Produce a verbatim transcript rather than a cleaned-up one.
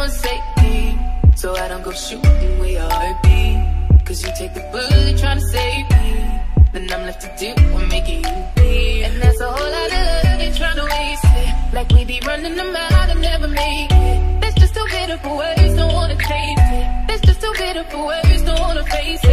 on safety, so I don't go shooting where your heart beat. Cause you take the bullet trying to save me, then I'm left to deal with making you bleed. And that's a whole lot of love they trying to waste it, like we be running them out and never make it. That's just too bitter for words, don't wanna taste it. That's just too bitter for words, don't wanna face it.